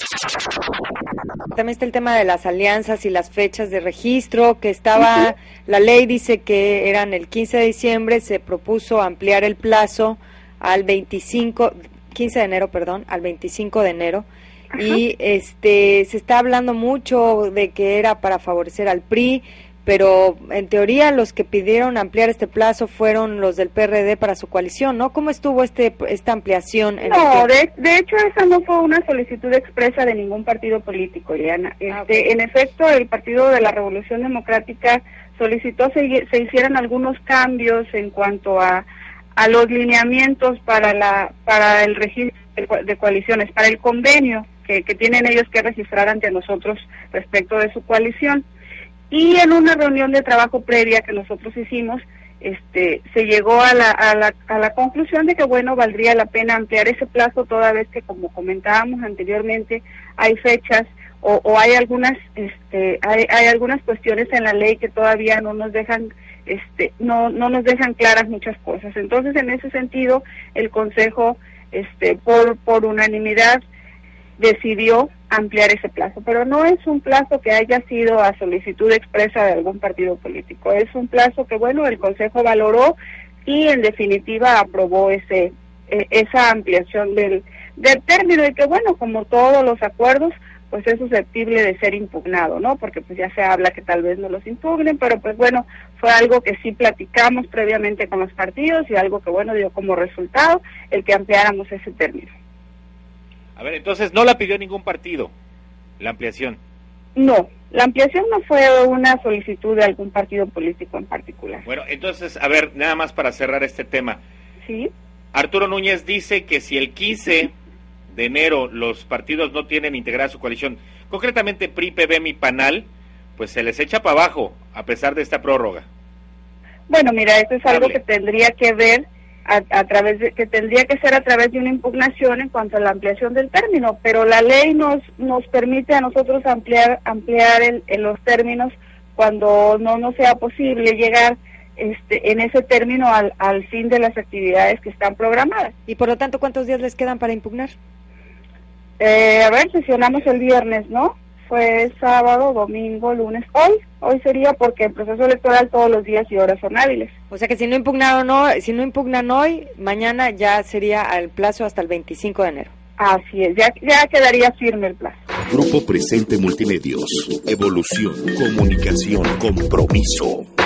También está el tema de las alianzas y las fechas de registro, que estaba, la ley dice que eran el 15 de diciembre, se propuso ampliar el plazo al 15 de enero, al 25 de enero, y se está hablando mucho de que era para favorecer al PRI, pero en teoría los que pidieron ampliar este plazo fueron los del PRD para su coalición, ¿no? ¿Cómo estuvo esta ampliación? No, de hecho esa no fue una solicitud expresa de ningún partido político, Ileana. Okay. En efecto, el Partido de la Revolución Democrática solicitó se hicieran algunos cambios en cuanto a los lineamientos para el registro de coaliciones, para el convenio que tienen ellos que registrar ante nosotros respecto de su coalición. Y en una reunión de trabajo previa que nosotros hicimos, se llegó a la conclusión de que, bueno, valdría la pena ampliar ese plazo, toda vez que, como comentábamos anteriormente, hay fechas o hay algunas hay algunas cuestiones en la ley que todavía no nos dejan no nos dejan claras muchas cosas. Entonces, en ese sentido, el Consejo por unanimidad decidió ampliar ese plazo, pero no es un plazo que haya sido a solicitud expresa de algún partido político, es un plazo que, bueno, el Consejo valoró y en definitiva aprobó esa ampliación del término, y que, bueno, como todos los acuerdos, pues es susceptible de ser impugnado, ¿no? Porque pues ya se habla que tal vez no los impugnen, pero pues bueno, fue algo que sí platicamos previamente con los partidos y algo que, bueno, dio como resultado el que ampliáramos ese término. A ver, entonces no la pidió ningún partido, la ampliación. No, la ampliación no fue una solicitud de algún partido político en particular. Bueno, entonces, a ver, nada más para cerrar este tema. Sí. Arturo Núñez dice que si el 15 de enero los partidos no tienen integrada su coalición, concretamente PRI, PBM y PANAL, pues se les echa para abajo, a pesar de esta prórroga. Bueno, mira, eso es algo que tendría que ver que tendría que ser a través de una impugnación en cuanto a la ampliación del término, pero la ley nos permite a nosotros ampliar los términos cuando no nos sea posible llegar en ese término al fin de las actividades que están programadas. Y por lo tanto, ¿cuántos días les quedan para impugnar? Sesionamos el viernes, ¿no? Fue sábado, domingo, lunes, hoy sería, porque el proceso electoral todos los días y horas son hábiles. O sea que si no impugnan hoy, mañana ya sería el plazo hasta el 25 de enero. Así es, ya quedaría firme el plazo. Grupo Presente Multimedios. Evolución, comunicación, compromiso.